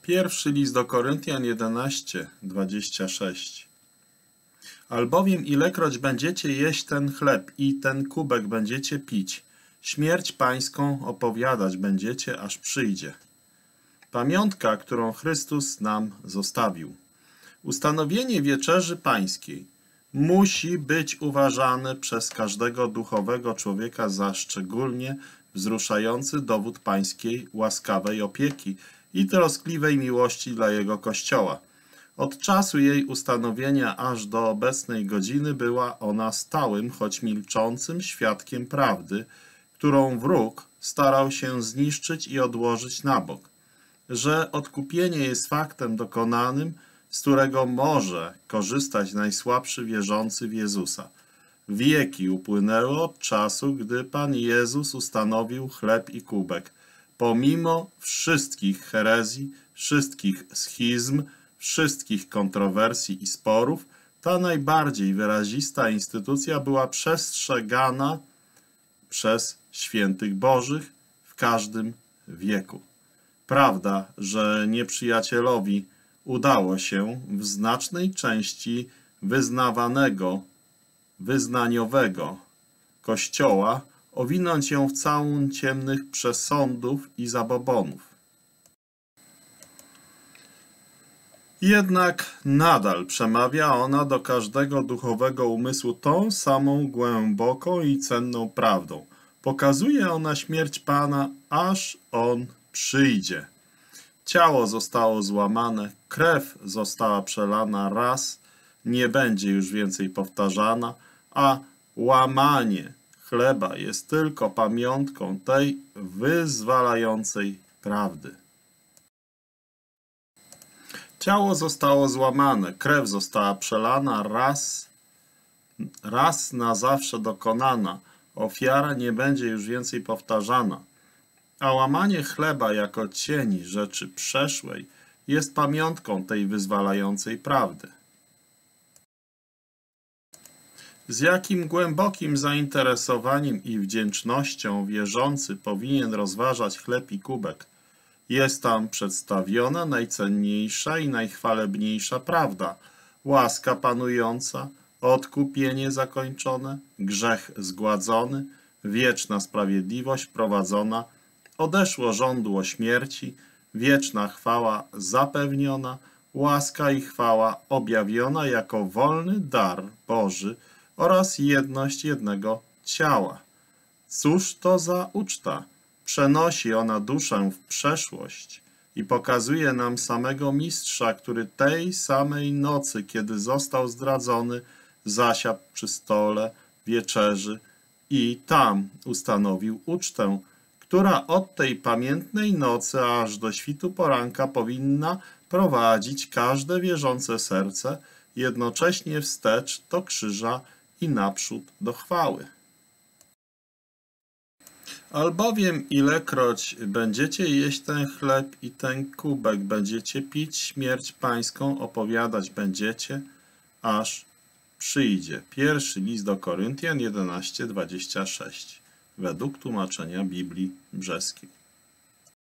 Pierwszy list do Koryntian 11:26. Albowiem ilekroć będziecie jeść ten chleb i ten kubek będziecie pić, śmierć pańską opowiadać będziecie, aż przyjdzie. Pamiątka, którą Chrystus nam zostawił. Ustanowienie wieczerzy pańskiej musi być uważane przez każdego duchowego człowieka za szczególnie wzruszający dowód pańskiej łaskawej opieki i troskliwej miłości dla jego Kościoła. Od czasu jej ustanowienia aż do obecnej godziny była ona stałym, choć milczącym świadkiem prawdy, którą wróg starał się zniszczyć i odłożyć na bok, że odkupienie jest faktem dokonanym, z którego może korzystać najsłabszy wierzący w Jezusa. Wieki upłynęły od czasu, gdy Pan Jezus ustanowił chleb i kubek. Pomimo wszystkich herezji, wszystkich schizm, wszystkich kontrowersji i sporów, ta najbardziej wyrazista instytucja była przestrzegana przez świętych Bożych w każdym wieku. Prawda, że nieprzyjacielowi udało się w znacznej części wyznaniowego Kościoła owinąć ją w całun ciemnych przesądów i zabobonów. Jednak nadal przemawia ona do każdego duchowego umysłu tą samą głęboką i cenną prawdą. Pokazuje ona śmierć Pana, aż On przyjdzie. Ciało zostało złamane, krew została przelana raz, nie będzie już więcej powtarzana, a łamanie chleba jest tylko pamiątką tej wyzwalającej prawdy. Ciało zostało złamane, krew została przelana raz na zawsze dokonana, ofiara nie będzie już więcej powtarzana. A łamanie chleba jako cień rzeczy przeszłej jest pamiątką tej wyzwalającej prawdy. Z jakim głębokim zainteresowaniem i wdzięcznością wierzący powinien rozważać chleb i kubek. Jest tam przedstawiona najcenniejsza i najchwalebniejsza prawda, łaska panująca, odkupienie zakończone, grzech zgładzony, wieczna sprawiedliwość prowadzona, odeszło żądło śmierci, wieczna chwała zapewniona, łaska i chwała objawiona jako wolny dar Boży oraz jedność jednego ciała. Cóż to za uczta? Przenosi ona duszę w przeszłość i pokazuje nam samego Mistrza, który tej samej nocy, kiedy został zdradzony, zasiadł przy stole wieczerzy i tam ustanowił ucztę, która od tej pamiętnej nocy aż do świtu poranka powinna prowadzić każde wierzące serce jednocześnie wstecz do krzyża i naprzód do chwały. Albowiem ilekroć będziecie jeść ten chleb i ten kubek, będziecie pić śmierć pańską, opowiadać będziecie, aż przyjdzie. Pierwszy list do Koryntian 11:26 według tłumaczenia Biblii Brzeskiej.